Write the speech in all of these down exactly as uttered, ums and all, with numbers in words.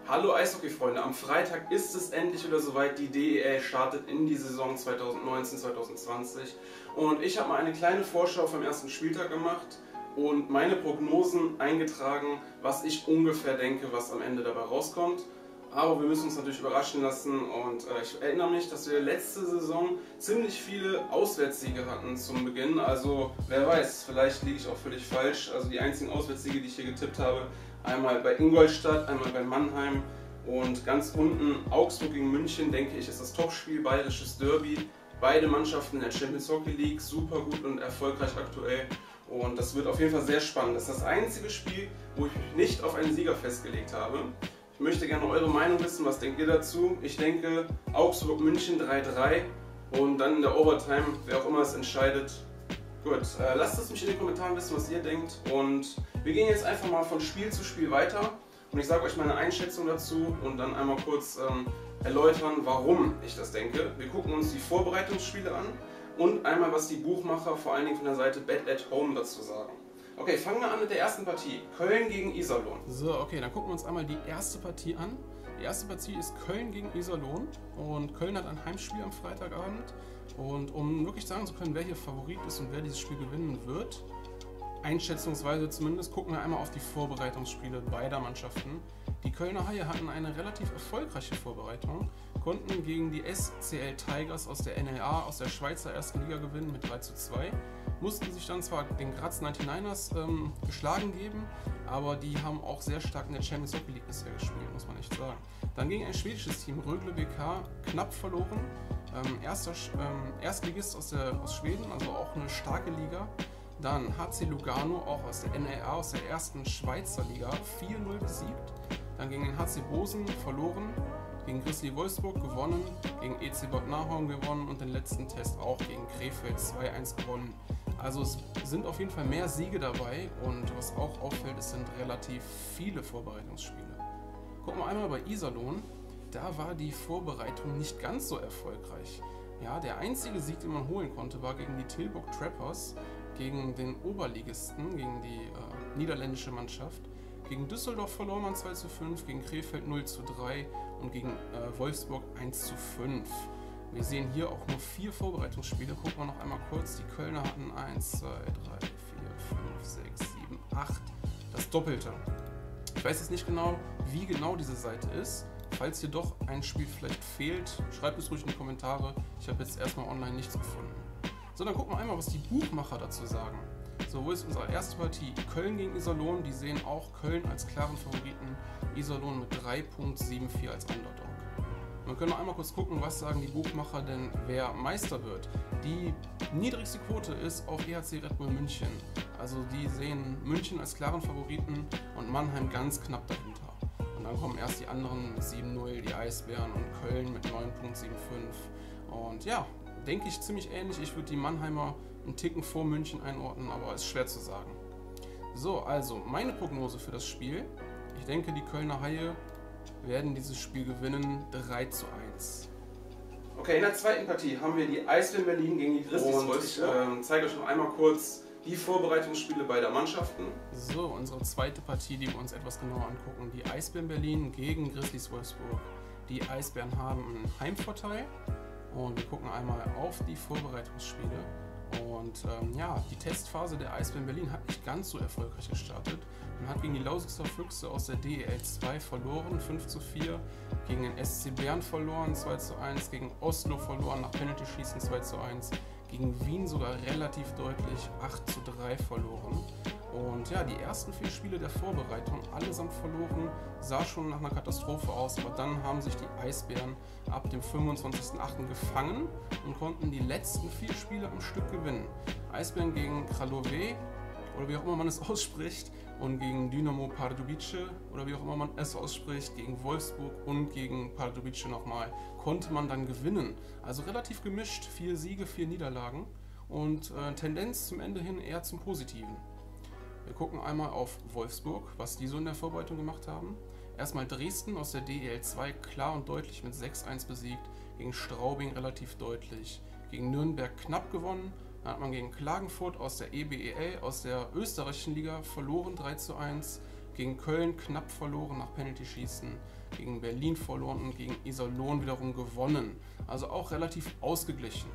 Hallo Eishockey-Freunde, am Freitag ist es endlich wieder soweit, die D E L startet in die Saison zweitausendneunzehn zweitausendzwanzig und ich habe mal eine kleine Vorschau vom ersten Spieltag gemacht und meine Prognosen eingetragen, was ich ungefähr denke, was am Ende dabei rauskommt. Aber wir müssen uns natürlich überraschen lassen und äh, ich erinnere mich, dass wir letzte Saison ziemlich viele Auswärtssiege hatten zum Beginn. Also wer weiß, vielleicht liege ich auch völlig falsch. Also die einzigen Auswärtssiege, die ich hier getippt habe, einmal bei Ingolstadt, einmal bei Mannheim und ganz unten Augsburg gegen München, denke ich, ist das Topspiel, bayerisches Derby. Beide Mannschaften in der Champions Hockey League, super gut und erfolgreich aktuell. Und das wird auf jeden Fall sehr spannend. Das ist das einzige Spiel, wo ich mich nicht auf einen Sieger festgelegt habe. Ich möchte gerne eure Meinung wissen, was denkt ihr dazu? Ich denke Augsburg-München drei drei und dann in der Overtime, wer auch immer es entscheidet. Gut, äh, lasst es mich in den Kommentaren wissen, was ihr denkt und wir gehen jetzt einfach mal von Spiel zu Spiel weiter und ich sage euch meine Einschätzung dazu und dann einmal kurz ähm, erläutern, warum ich das denke. Wir gucken uns die Vorbereitungsspiele an und einmal, was die Buchmacher vor allen Dingen von der Seite Bet at Home dazu sagen. Okay, fangen wir an mit der ersten Partie. Köln gegen Iserlohn. So, okay, dann gucken wir uns einmal die erste Partie an. Die erste Partie ist Köln gegen Iserlohn und Köln hat ein Heimspiel am Freitagabend. Und um wirklich sagen zu können, wer hier Favorit ist und wer dieses Spiel gewinnen wird, einschätzungsweise zumindest, gucken wir einmal auf die Vorbereitungsspiele beider Mannschaften. Die Kölner Haie hatten eine relativ erfolgreiche Vorbereitung, konnten gegen die S C L Tigers aus der N L A, aus der Schweizer ersten Liga gewinnen mit drei zu zwei. Mussten sich dann zwar den Graz neunundneunzigers ähm, geschlagen geben, aber die haben auch sehr stark in der Champions Hockey League bisher gespielt, muss man echt sagen. Dann gegen ein schwedisches Team, Rögle B K, knapp verloren. Ähm, erster, ähm, Erstligist aus, der, aus Schweden, also auch eine starke Liga. Dann H C Lugano, auch aus der N L A, aus der ersten Schweizer Liga, vier null besiegt. Dann gegen den H C Bosen verloren, gegen Grizzly Wolfsburg gewonnen, gegen E C Bad Nahorn gewonnen und den letzten Test auch gegen Krefeld zwei eins gewonnen. Also es sind auf jeden Fall mehr Siege dabei und was auch auffällt, es sind relativ viele Vorbereitungsspiele. Gucken wir einmal bei Iserlohn, da war die Vorbereitung nicht ganz so erfolgreich. Ja, der einzige Sieg, den man holen konnte, war gegen die Tilburg Trappers, gegen den Oberligisten, gegen die äh, niederländische Mannschaft. Gegen Düsseldorf verlor man zwei zu fünf, gegen Krefeld null zu drei und gegen äh, Wolfsburg eins zu fünf. Wir sehen hier auch nur vier Vorbereitungsspiele. Gucken wir noch einmal kurz. Die Kölner hatten eins, zwei, drei, vier, fünf, sechs, sieben, acht. Das Doppelte. Ich weiß jetzt nicht genau, wie genau diese Seite ist. Falls hier doch ein Spiel vielleicht fehlt, schreibt es ruhig in die Kommentare. Ich habe jetzt erstmal online nichts gefunden. So, dann gucken wir einmal, was die Buchmacher dazu sagen. So, wo ist unsere erste Partie? Köln gegen Iserlohn. Die sehen auch Köln als klaren Favoriten. Iserlohn mit drei Komma vierundsiebzig als Underdog. Wir können noch einmal kurz gucken, was sagen die Buchmacher denn, wer Meister wird. Die niedrigste Quote ist auf E H C Red Bull München. Also die sehen München als klaren Favoriten und Mannheim ganz knapp dahinter. Und dann kommen erst die anderen mit sieben null, die Eisbären und Köln mit neun Komma fünfundsiebzig. Und ja, denke ich ziemlich ähnlich. Ich würde die Mannheimer einen Ticken vor München einordnen, aber ist schwer zu sagen. So, also meine Prognose für das Spiel. Ich denke, die Kölner Haie werden dieses Spiel gewinnen, drei zu eins. Okay, in der zweiten Partie haben wir die Eisbären Berlin gegen die Grizzlies Wolfsburg. Ich äh, zeige euch noch einmal kurz die Vorbereitungsspiele beider Mannschaften. So, unsere zweite Partie, die wir uns etwas genauer angucken. Die Eisbären Berlin gegen Grizzlies Wolfsburg. Die Eisbären haben einen Heimvorteil und wir gucken einmal auf die Vorbereitungsspiele. Und ähm, ja, die Testphase der Eisbären Berlin hat nicht ganz so erfolgreich gestartet. Man hat gegen die Lausitzer Füchse aus der D E L zwei verloren, fünf zu vier, gegen den S C Bern verloren, zwei zu eins, gegen Oslo verloren, nach Penalty-Schießen zwei zu eins, gegen Wien sogar relativ deutlich acht zu drei verloren. Und ja, die ersten vier Spiele der Vorbereitung allesamt verloren, sah schon nach einer Katastrophe aus, aber dann haben sich die Eisbären ab dem fünfundzwanzigsten achten gefangen und konnten die letzten vier Spiele am Stück gewinnen. Eisbären gegen Kralove, oder wie auch immer man es ausspricht, und gegen Dynamo Pardubice, oder wie auch immer man es ausspricht, gegen Wolfsburg und gegen Pardubice nochmal, konnte man dann gewinnen. Also relativ gemischt, vier Siege, vier Niederlagen und äh, Tendenz zum Ende hin eher zum Positiven. Wir gucken einmal auf Wolfsburg, was die so in der Vorbereitung gemacht haben. Erstmal Dresden aus der D E L zwei klar und deutlich mit sechs eins besiegt, gegen Straubing relativ deutlich, gegen Nürnberg knapp gewonnen, dann hat man gegen Klagenfurt aus der E B E L, aus der österreichischen Liga verloren drei zu eins, Gegen Köln knapp verloren nach Penalty-Schießen, gegen Berlin verloren und gegen Iserlohn wiederum gewonnen. Also auch relativ ausgeglichen.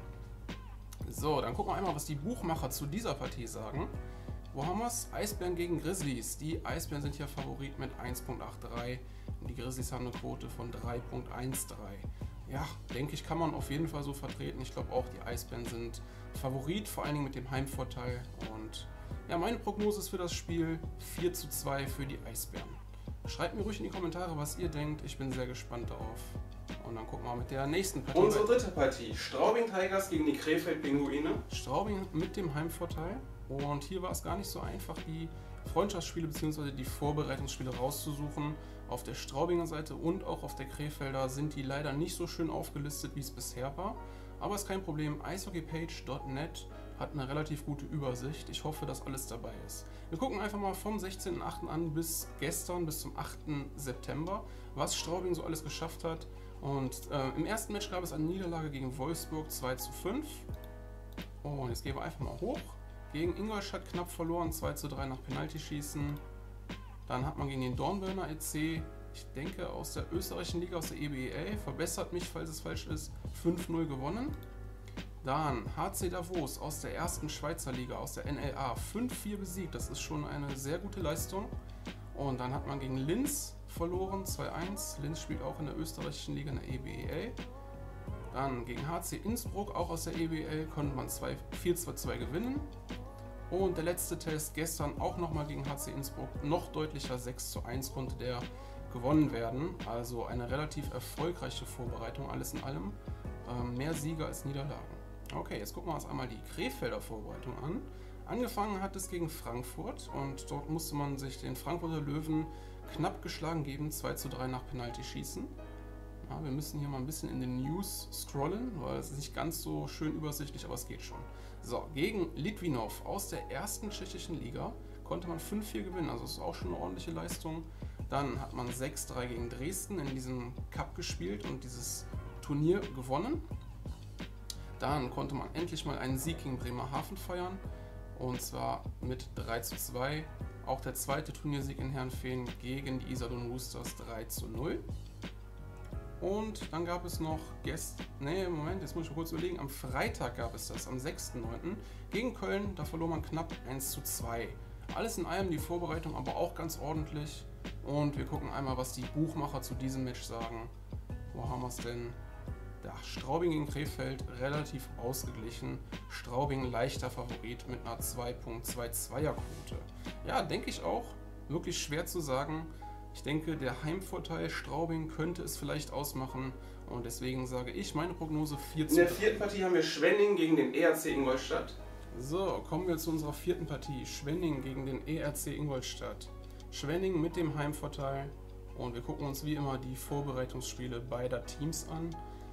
So, dann gucken wir einmal, was die Buchmacher zu dieser Partie sagen. Wo haben wir es? Eisbären gegen Grizzlies. Die Eisbären sind hier Favorit mit eins Komma dreiundachtzig und die Grizzlies haben eine Quote von drei Komma dreizehn. Ja, denke ich, kann man auf jeden Fall so vertreten. Ich glaube auch, die Eisbären sind Favorit, vor allen Dingen mit dem Heimvorteil. Und ja, meine Prognose ist für das Spiel vier zu zwei für die Eisbären. Schreibt mir ruhig in die Kommentare, was ihr denkt. Ich bin sehr gespannt darauf. Und dann gucken wir mit der nächsten Partie. Unsere dritte Partie. Straubing Tigers gegen die Krefeld Pinguine. Straubing mit dem Heimvorteil. Und hier war es gar nicht so einfach, die Freundschaftsspiele bzw. die Vorbereitungsspiele rauszusuchen. Auf der Straubinger Seite und auch auf der Krefelder sind die leider nicht so schön aufgelistet, wie es bisher war. Aber ist kein Problem. eishockeypage punkt net hat eine relativ gute Übersicht. Ich hoffe, dass alles dabei ist. Wir gucken einfach mal vom sechzehnten achten an bis gestern, bis zum achten September, was Straubing so alles geschafft hat. Und äh, im ersten Match gab es eine Niederlage gegen Wolfsburg zwei zu fünf. Und jetzt gehen wir einfach mal hoch. Gegen Ingolstadt knapp verloren, zwei zu drei nach Penaltyschießen. Dann hat man gegen den Dornbirner E C, ich denke aus der österreichischen Liga, aus der E B E L, verbessert mich, falls es falsch ist, fünf null gewonnen. Dann H C Davos aus der ersten Schweizer Liga, aus der N L A, fünf vier besiegt. Das ist schon eine sehr gute Leistung. Und dann hat man gegen Linz verloren, zwei eins. Linz spielt auch in der österreichischen Liga, in der E B E L. Dann gegen H C Innsbruck, auch aus der E B E L, konnte man vier zu zwei gewinnen. Und der letzte Test gestern auch nochmal gegen H C Innsbruck, noch deutlicher, sechs zu eins konnte der gewonnen werden. Also eine relativ erfolgreiche Vorbereitung, alles in allem. Ähm, mehr Siege als Niederlagen. Okay, jetzt gucken wir uns einmal die Krefelder Vorbereitung an. Angefangen hat es gegen Frankfurt und dort musste man sich den Frankfurter Löwen knapp geschlagen geben, zwei zu drei nach Penalty-Schießen. Ja, wir müssen hier mal ein bisschen in den News scrollen, weil es ist nicht ganz so schön übersichtlich, aber es geht schon. So, gegen Litvinov aus der ersten tschechischen Liga konnte man fünf vier gewinnen, also das ist auch schon eine ordentliche Leistung. Dann hat man sechs drei gegen Dresden in diesem Cup gespielt und dieses Turnier gewonnen. Dann konnte man endlich mal einen Sieg gegen Bremerhaven feiern, und zwar mit drei zu zwei. Auch der zweite Turniersieg in Herrenfehn gegen die Iserlohn Roosters drei zu null. Und dann gab es noch gestern, nee, Moment, jetzt muss ich mal kurz überlegen, am Freitag gab es das, am sechsten neunten gegen Köln, da verlor man knapp eins zu zwei. Alles in allem die Vorbereitung aber auch ganz ordentlich. Und wir gucken einmal, was die Buchmacher zu diesem Match sagen. Wo haben wir es denn? Ja, Straubing gegen Krefeld relativ ausgeglichen. Straubing leichter Favorit mit einer zwei Komma zweiundzwanziger Quote. Ja, denke ich auch. Wirklich schwer zu sagen. Ich denke, der Heimvorteil Straubing könnte es vielleicht ausmachen. Und deswegen sage ich meine Prognose vier zu drei. In der vierten Partie haben wir Schwenning gegen den E R C Ingolstadt. So, kommen wir zu unserer vierten Partie. Schwenning gegen den E R C Ingolstadt. Schwenning mit dem Heimvorteil. Und wir gucken uns wie immer die Vorbereitungsspiele beider Teams an.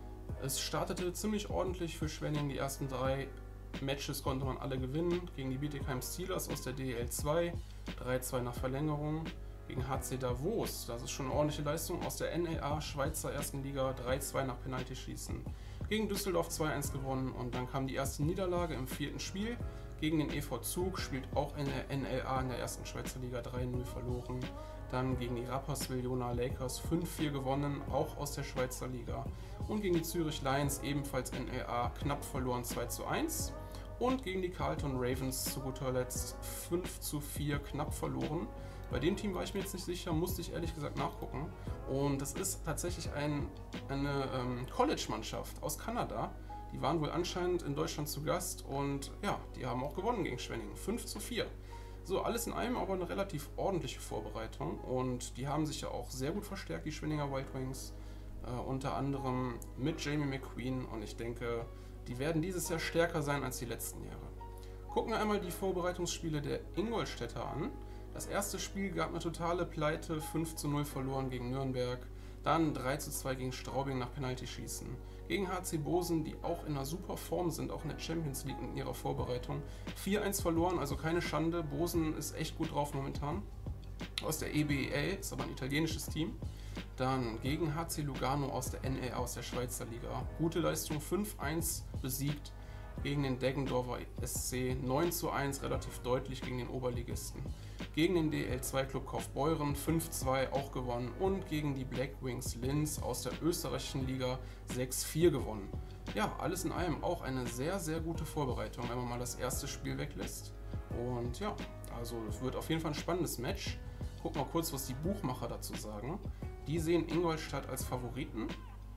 Es startete ziemlich ordentlich für Schwenning. Die ersten drei Matches konnte man alle gewinnen. Gegen die Bietigheim Steelers aus der D E L zwei, drei zwei nach Verlängerung. Gegen H C Davos, das ist schon eine ordentliche Leistung, aus der N L A Schweizer ersten Liga, drei zwei nach Penalty-Schießen. Gegen Düsseldorf zwei eins gewonnen und dann kam die erste Niederlage im vierten Spiel. Gegen den E V Zug, spielt auch in der N L A in der ersten Schweizer Liga, drei null verloren. Dann gegen die Rapperswil-Jona Lakers fünf vier gewonnen, auch aus der Schweizer Liga. Und gegen die Zürich Lions, ebenfalls N L A, knapp verloren zwei zu eins. Und gegen die Carlton Ravens zu guter Letzt fünf zu vier knapp verloren. Bei dem Team war ich mir jetzt nicht sicher, musste ich ehrlich gesagt nachgucken. Und das ist tatsächlich ein, eine ähm, College-Mannschaft aus Kanada. Die waren wohl anscheinend in Deutschland zu Gast und ja, die haben auch gewonnen gegen Schwenning, fünf zu vier. So, alles in allem aber eine relativ ordentliche Vorbereitung und die haben sich ja auch sehr gut verstärkt, die Schwenninger Wild Wings. Äh, unter anderem mit Jamie McQueen und ich denke, die werden dieses Jahr stärker sein als die letzten Jahre. Gucken wir einmal die Vorbereitungsspiele der Ingolstädter an. Das erste Spiel gab eine totale Pleite, fünf zu null verloren gegen Nürnberg. Dann drei zu zwei gegen Straubing nach Penalty-Schießen. Gegen H C Bosen, die auch in einer super Form sind, auch in der Champions League in ihrer Vorbereitung. vier eins verloren, also keine Schande. Bosen ist echt gut drauf momentan. Aus der E B E L, ist aber ein italienisches Team. Dann gegen H C Lugano aus der N L A, aus der Schweizer Liga. Gute Leistung, fünf eins besiegt. Gegen den Deggendorfer S C neun zu eins, relativ deutlich gegen den Oberligisten. gegen den D E L zwei Club Kaufbeuren fünf zu zwei auch gewonnen und gegen die Black Wings Linz aus der österreichischen Liga sechs zu vier gewonnen. Ja, alles in allem auch eine sehr, sehr gute Vorbereitung, wenn man mal das erste Spiel weglässt. Und ja, also es wird auf jeden Fall ein spannendes Match. Gucken wir kurz, was die Buchmacher dazu sagen. Die sehen Ingolstadt als Favoriten.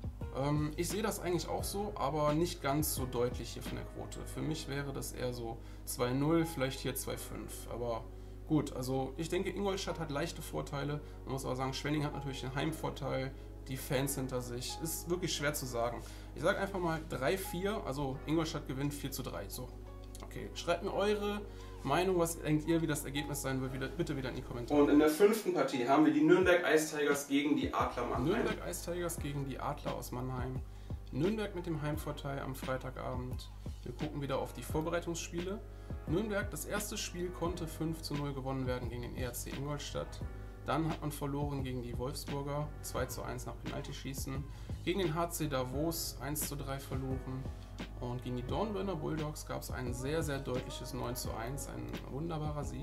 Ähm, ich sehe das eigentlich auch so, aber nicht ganz so deutlich hier von der Quote. Für mich wäre das eher so zwei null, vielleicht hier zwei fünf. Aber gut, also ich denke, Ingolstadt hat leichte Vorteile. Man muss aber sagen, Schwenning hat natürlich den Heimvorteil, die Fans hinter sich. Ist wirklich schwer zu sagen. Ich sage einfach mal drei vier, also Ingolstadt gewinnt vier zu drei. So, okay, schreibt mir eure Meinung, was denkt ihr, wie das Ergebnis sein wird, wieder, bitte wieder in die Kommentare. Und in der fünften Partie haben wir die Nürnberg Ice Tigers gegen die Adler Mannheim. Nürnberg Ice Tigers gegen die Adler aus Mannheim. Nürnberg mit dem Heimvorteil am Freitagabend. Wir gucken wieder auf die Vorbereitungsspiele. Nürnberg, das erste Spiel konnte fünf zu null gewonnen werden gegen den E R C Ingolstadt. Dann hat man verloren gegen die Wolfsburger, zwei zu eins nach Penaltyschießen. Gegen den H C Davos eins zu drei verloren. Und gegen die Dornbirner Bulldogs gab es ein sehr, sehr deutliches neun zu eins, ein wunderbarer Sieg.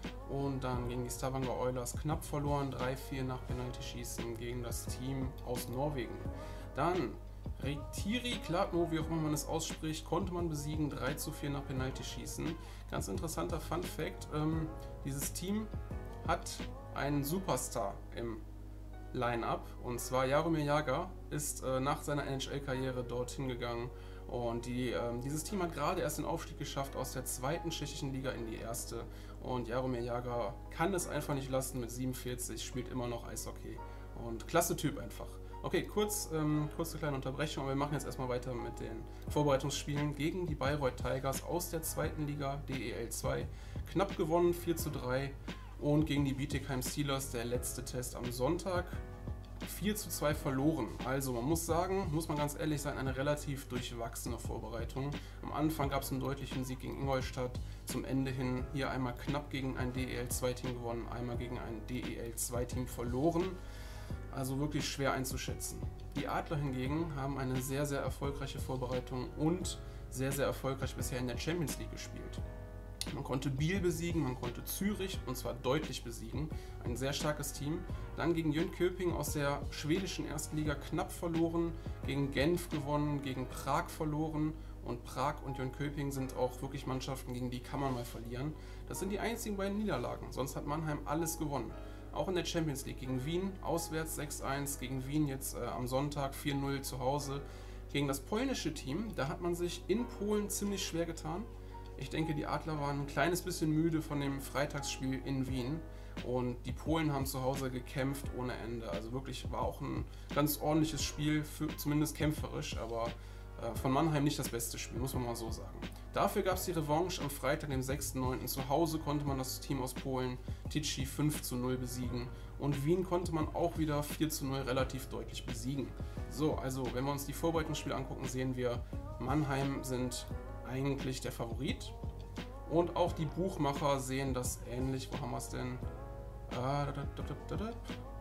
Und dann gegen die Stavanger Oilers knapp verloren, drei vier nach Penaltyschießen gegen das Team aus Norwegen. Dann Retiri Kladno, wie auch immer man es ausspricht, konnte man besiegen, drei zu vier nach Penaltyschießen. Ganz interessanter Fun Fact, ähm, dieses Team hat einen Superstar im Line-Up, und zwar Jaromir Jagr ist äh, nach seiner N H L-Karriere dorthin gegangen. Und die, ähm, dieses Team hat gerade erst den Aufstieg geschafft aus der zweiten tschechischen Liga in die erste. Und Jaromir Jagr kann es einfach nicht lassen mit siebenundvierzig, spielt immer noch Eishockey. Und klasse Typ einfach. Okay, kurz, ähm, kurze kleine Unterbrechung, aber wir machen jetzt erstmal weiter mit den Vorbereitungsspielen gegen die Bayreuth Tigers aus der zweiten Liga, D E L zwei. Knapp gewonnen, vier zu drei. Und gegen die Bietigheim Steelers, der letzte Test am Sonntag, vier zu zwei verloren. Also man muss sagen, muss man ganz ehrlich sein, eine relativ durchwachsene Vorbereitung. Am Anfang gab es einen deutlichen Sieg gegen Ingolstadt, zum Ende hin hier einmal knapp gegen ein D E L zwei Team gewonnen, einmal gegen ein D E L zwei Team verloren. Also wirklich schwer einzuschätzen. Die Adler hingegen haben eine sehr, sehr erfolgreiche Vorbereitung und sehr, sehr erfolgreich bisher in der Champions League gespielt. Man konnte Biel besiegen, man konnte Zürich, und zwar deutlich besiegen. Ein sehr starkes Team. Dann gegen Jönköping aus der schwedischen ersten Liga knapp verloren, gegen Genf gewonnen, gegen Prag verloren. Und Prag und Jönköping sind auch wirklich Mannschaften, gegen die kann man mal verlieren. Das sind die einzigen beiden Niederlagen, sonst hat Mannheim alles gewonnen. Auch in der Champions League gegen Wien, auswärts sechs eins, gegen Wien jetzt äh, am Sonntag vier null zu Hause. Gegen das polnische Team, da hat man sich in Polen ziemlich schwer getan. Ich denke, die Adler waren ein kleines bisschen müde von dem Freitagsspiel in Wien und die Polen haben zu Hause gekämpft ohne Ende. Also wirklich war auch ein ganz ordentliches Spiel, für, zumindest kämpferisch, aber äh, von Mannheim nicht das beste Spiel, muss man mal so sagen. Dafür gab es die Revanche am Freitag, dem sechsten neunten Zu Hause konnte man das Team aus Polen, Tichy, fünf zu null besiegen und Wien konnte man auch wieder vier zu null relativ deutlich besiegen. So, also wenn wir uns die Vorbereitungsspiele angucken, sehen wir, Mannheim sind eigentlich der Favorit. Und auch die Buchmacher sehen das ähnlich. Wo haben wir es denn? Da, da, da, da, da.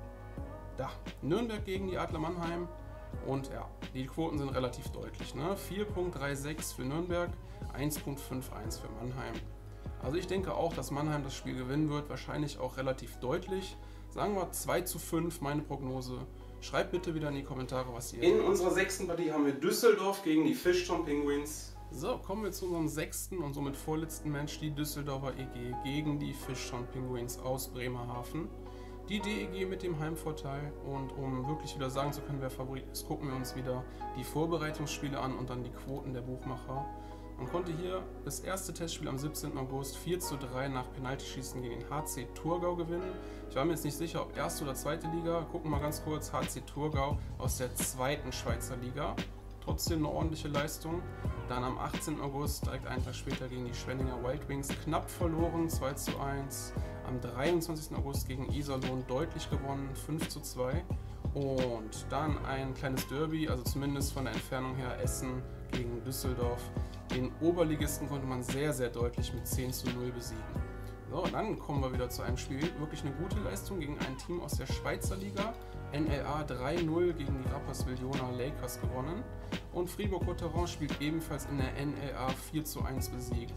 da. Nürnberg gegen die Adler Mannheim. Und ja, die Quoten sind relativ deutlich. Ne? vier Komma sechsunddreißig für Nürnberg, eins Komma einundfünfzig für Mannheim. Also ich denke auch, dass Mannheim das Spiel gewinnen wird. Wahrscheinlich auch relativ deutlich. Sagen wir zwei zu fünf, meine Prognose. Schreibt bitte wieder in die Kommentare, was ihr... In unserer sechsten Partie haben wir Düsseldorf gegen die Fishtown Penguins. So, kommen wir zu unserem sechsten und somit vorletzten Match, die Düsseldorfer E G gegen die Fishtown Penguins aus Bremerhaven. Die D E G mit dem Heimvorteil, und um wirklich wieder sagen zu können, wer Favorit ist, gucken wir uns wieder die Vorbereitungsspiele an und dann die Quoten der Buchmacher. Man konnte hier das erste Testspiel am siebzehnten August vier zu drei nach Penaltyschießen gegen den H C Thurgau gewinnen. Ich war mir jetzt nicht sicher, ob erste oder zweite Liga. Gucken wir mal ganz kurz, H C Thurgau aus der zweiten Schweizer Liga. Trotzdem eine ordentliche Leistung. Dann am achtzehnten August, direkt einen Tag später, gegen die Schwenninger Wild Wings knapp verloren, zwei zu eins. Am dreiundzwanzigsten August gegen Iserlohn deutlich gewonnen, fünf zu zwei. Und dann ein kleines Derby, also zumindest von der Entfernung her, Essen gegen Düsseldorf. Den Oberligisten konnte man sehr, sehr deutlich mit zehn zu null besiegen. So, und dann kommen wir wieder zu einem Spiel. Wirklich eine gute Leistung gegen ein Team aus der Schweizer Liga. N L A drei null gegen die Rapperswil-Jona Lakers gewonnen. Und Fribourg-Gotteron spielt ebenfalls in der N L A vier zu eins besiegt.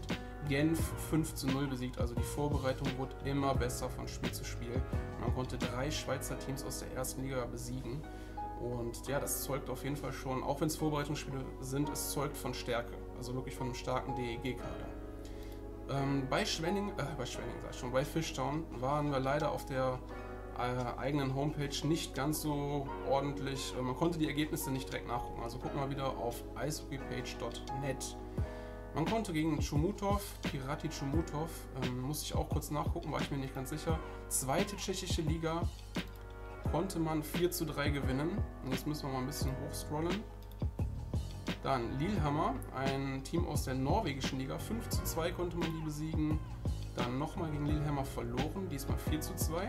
Genf fünf zu null besiegt. Also die Vorbereitung wurde immer besser von Spiel zu Spiel. Man konnte drei Schweizer Teams aus der ersten Liga besiegen. Und ja, das zeugt auf jeden Fall schon, auch wenn es Vorbereitungsspiele sind, es zeugt von Stärke. Also wirklich von einem starken D E G-Kader. Ähm, bei Schwenning, äh, bei Schwenning sag ich schon, bei Fishtown waren wir leider auf der äh, eigenen Homepage nicht ganz so ordentlich. Äh, man konnte die Ergebnisse nicht direkt nachgucken. Also gucken wir wieder auf icehockeypage punkt net. Man konnte gegen Chomutov, Pirati Chomutov, ähm, musste ich auch kurz nachgucken, war ich mir nicht ganz sicher. Zweite tschechische Liga konnte man vier zu drei gewinnen. Und jetzt müssen wir mal ein bisschen hochscrollen. Dann Lillehammer, ein Team aus der norwegischen Liga, fünf zu zwei konnte man die besiegen. Dann nochmal gegen Lillehammer verloren, diesmal vier zu zwei.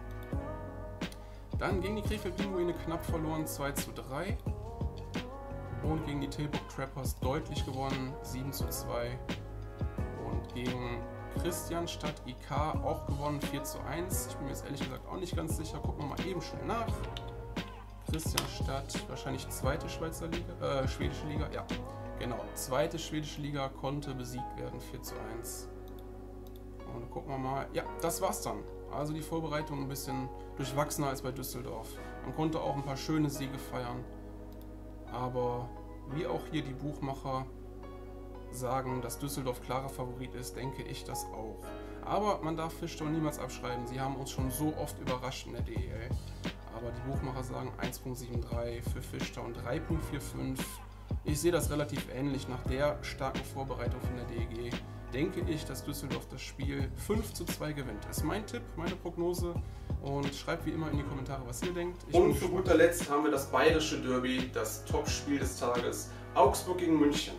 Dann gegen die Krefeld Pinguine knapp verloren, zwei zu drei. Und gegen die Tilburg Trappers deutlich gewonnen, sieben zu zwei. Und gegen Christianstadt I K auch gewonnen, vier zu eins. Ich bin mir jetzt ehrlich gesagt auch nicht ganz sicher. Gucken wir mal eben schnell nach. Christianstadt, wahrscheinlich zweite Schweizer Liga, äh, schwedische Liga. Ja, genau. Zweite schwedische Liga konnte besiegt werden, vier zu eins. Und gucken wir mal. Ja, das war's dann. Also die Vorbereitung ein bisschen durchwachsener als bei Düsseldorf. Man konnte auch ein paar schöne Siege feiern. Aber wie auch hier die Buchmacher sagen, dass Düsseldorf klarer Favorit ist, denke ich das auch. Aber man darf Fishtown niemals abschreiben. Sie haben uns schon so oft überrascht in der D E L. Aber die Buchmacher sagen eins Komma dreiundsiebzig für Fishtown, drei Komma fünfundvierzig. Ich sehe das relativ ähnlich. Nach der starken Vorbereitung von der D E G denke ich, dass Düsseldorf das Spiel fünf zu zwei gewinnt. Das ist mein Tipp, meine Prognose. Und schreibt wie immer in die Kommentare, was ihr denkt. Ich Und zu guter Letzt haben wir das bayerische Derby, das Topspiel des Tages. Augsburg gegen München.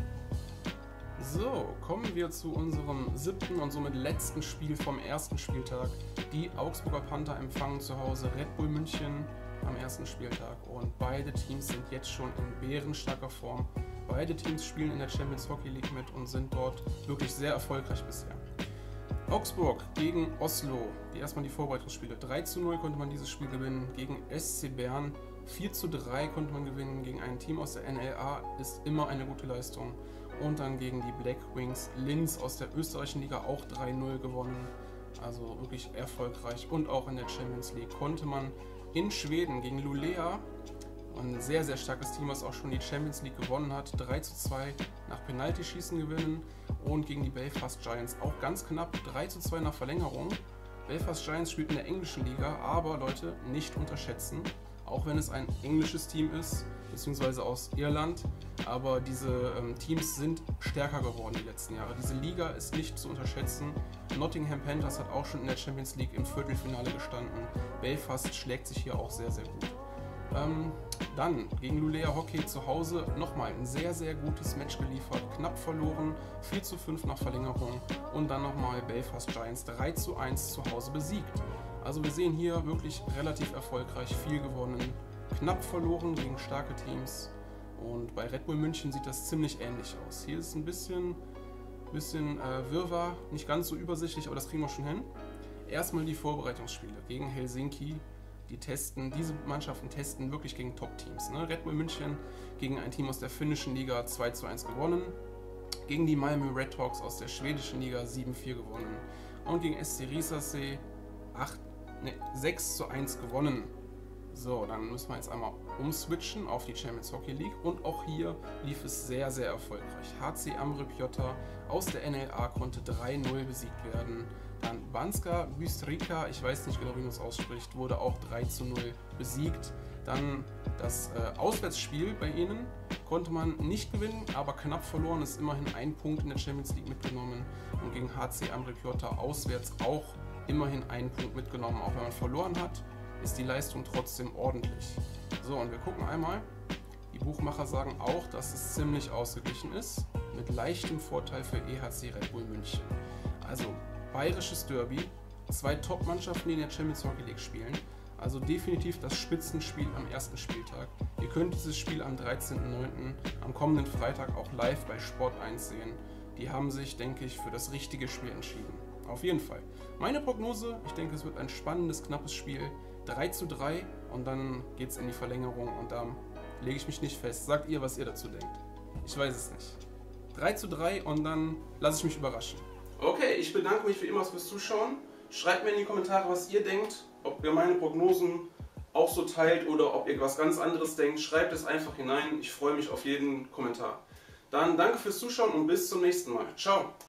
So, kommen wir zu unserem siebten und somit letzten Spiel vom ersten Spieltag. Die Augsburger Panther empfangen zu Hause Red Bull München am ersten Spieltag. Und beide Teams sind jetzt schon in bärenstarker Form. Beide Teams spielen in der Champions Hockey League mit und sind dort wirklich sehr erfolgreich bisher. Augsburg gegen Oslo, die erstmal die Vorbereitungsspiele. drei zu null konnte man dieses Spiel gewinnen. Gegen S C Bern vier zu drei konnte man gewinnen. Gegen ein Team aus der N L A ist immer eine gute Leistung. Und dann gegen die Black Wings Linz aus der österreichischen Liga auch drei null gewonnen. Also wirklich erfolgreich. Und auch in der Champions League konnte man in Schweden gegen Luleå, ein sehr, sehr starkes Team, was auch schon die Champions League gewonnen hat, drei zu zwei nach Penaltyschießen gewinnen. Und gegen die Belfast Giants auch ganz knapp drei zu zwei nach Verlängerung. Belfast Giants spielt in der englischen Liga, aber Leute, nicht unterschätzen. Auch wenn es ein englisches Team ist, beziehungsweise aus Irland, aber diese ähm, Teams sind stärker geworden die letzten Jahre. Diese Liga ist nicht zu unterschätzen. Nottingham Panthers hat auch schon in der Champions League im Viertelfinale gestanden. Belfast schlägt sich hier auch sehr, sehr gut. Ähm, dann gegen Luleå Hockey zu Hause nochmal ein sehr, sehr gutes Match geliefert. Knapp verloren, vier zu fünf nach Verlängerung und dann nochmal Belfast Giants drei zu eins zu Hause besiegt. Also wir sehen hier wirklich relativ erfolgreich, viel gewonnen, knapp verloren gegen starke Teams. Und bei Red Bull München sieht das ziemlich ähnlich aus. Hier ist ein bisschen, bisschen äh, Wirrwarr, nicht ganz so übersichtlich, aber das kriegen wir schon hin. Erstmal die Vorbereitungsspiele gegen Helsinki. Die testen, diese Mannschaften testen wirklich gegen Top-Teams. Ne? Red Bull München gegen ein Team aus der finnischen Liga zwei zu eins gewonnen. Gegen die Malmö Redhawks aus der schwedischen Liga sieben vier gewonnen. Und gegen S C Risasee sechs zu eins gewonnen. So, dann müssen wir jetzt einmal umswitchen auf die Champions Hockey League. Und auch hier lief es sehr, sehr erfolgreich. H C Ambre Pjotr aus der N L A konnte drei null besiegt werden. Dann Banska Bystrica, ich weiß nicht genau, wie man es ausspricht, wurde auch drei zu null besiegt. Dann das äh, Auswärtsspiel bei ihnen konnte man nicht gewinnen, aber knapp verloren, ist immerhin ein Punkt in der Champions League mitgenommen. Und gegen H C Ambre Pjotr auswärts auch immerhin einen Punkt mitgenommen. Auch wenn man verloren hat, ist die Leistung trotzdem ordentlich. So, und wir gucken einmal. Die Buchmacher sagen auch, dass es ziemlich ausgeglichen ist, mit leichtem Vorteil für E H C Red Bull München. Also bayerisches Derby, zwei Top-Mannschaften, die in der Champions Hockey League spielen. Also definitiv das Spitzenspiel am ersten Spieltag. Ihr könnt dieses Spiel am dreizehnten neunten am kommenden Freitag auch live bei Sport eins sehen. Die haben sich, denke ich, für das richtige Spiel entschieden. Auf jeden Fall. Meine Prognose, ich denke, es wird ein spannendes, knappes Spiel. drei zu drei und dann geht es in die Verlängerung und da lege ich mich nicht fest. Sagt ihr, was ihr dazu denkt? Ich weiß es nicht. drei zu drei und dann lasse ich mich überraschen. Okay, ich bedanke mich wie immer fürs Zuschauen. Schreibt mir in die Kommentare, was ihr denkt, ob ihr meine Prognosen auch so teilt oder ob ihr was ganz anderes denkt. Schreibt es einfach hinein. Ich freue mich auf jeden Kommentar. Dann danke fürs Zuschauen und bis zum nächsten Mal. Ciao!